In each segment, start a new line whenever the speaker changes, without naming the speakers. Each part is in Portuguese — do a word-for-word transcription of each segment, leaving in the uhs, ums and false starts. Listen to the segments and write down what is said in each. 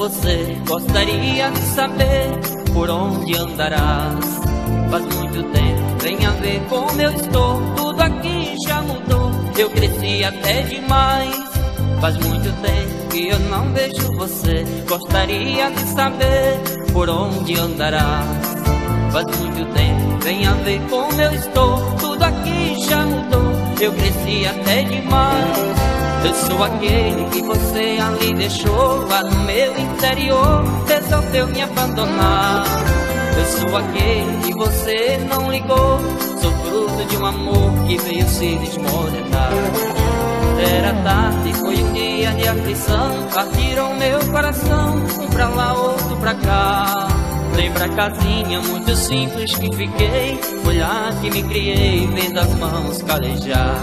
você, gostaria de saber por onde andarás. Faz muito tempo, venha ver como eu estou, tudo aqui já mudou, eu cresci até demais. Faz muito tempo que eu não vejo você, gostaria de saber por onde andarás. Faz muito tempo, venha ver como eu estou, tudo aqui já mudou, eu cresci até demais. Eu sou aquele que você ali deixou, lá no meu interior, resolveu me abandonar. Eu sou aquele que você não ligou, sou fruto de um amor que veio se desmoronar. Era tarde, foi um dia de aflição, partiram meu coração, um pra lá, outro pra cá. Lembra a casinha muito simples que fiquei, foi lá que me criei, vendo as mãos calejar.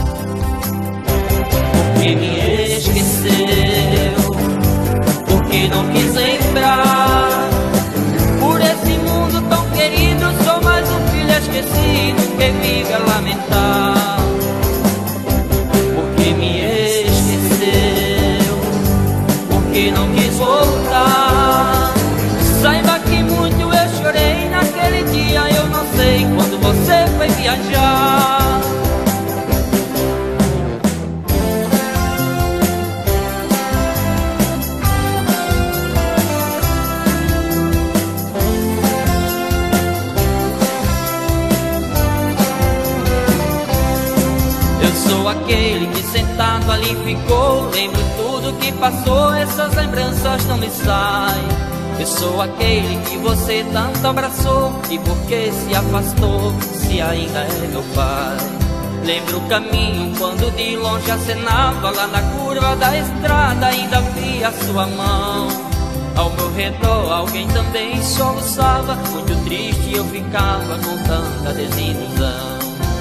Porque me esqueceu, porque não quis lembrar. Por esse mundo tão querido, sou mais um filho esquecido que vive a lamentar. Porque me esqueceu, porque não quis voltar. Saiba que muito eu chorei naquele dia, eu não sei quando você foi viajar. Sou aquele que sentado ali ficou, lembro tudo que passou, essas lembranças não me saem. Eu sou aquele que você tanto abraçou, e por que se afastou, se ainda é meu pai? Lembro o caminho quando de longe acenava, lá na curva da estrada ainda vi a sua mão. Ao meu redor alguém também soluçava, muito triste eu ficava com tanta desilusão.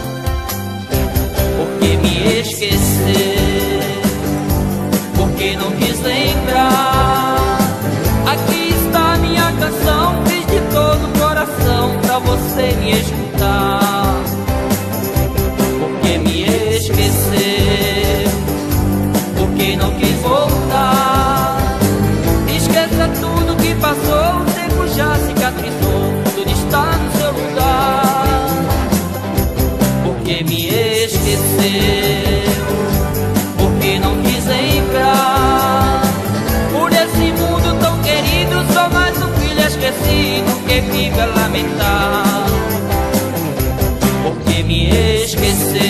Porque me esquecer, porque não quis lembrar. Aqui está minha canção, fiz de todo o coração pra você me escutar. Porque me esquecer, porque não quis voltar. Esqueça tudo que passou, o tempo já cicatrizou, tudo está no seu lugar. Porque me esqueceu, porque não quis lembrar. Por esse mundo tão querido, sou mais um filho esquecido que vive a lamentar. Porque me esqueceu,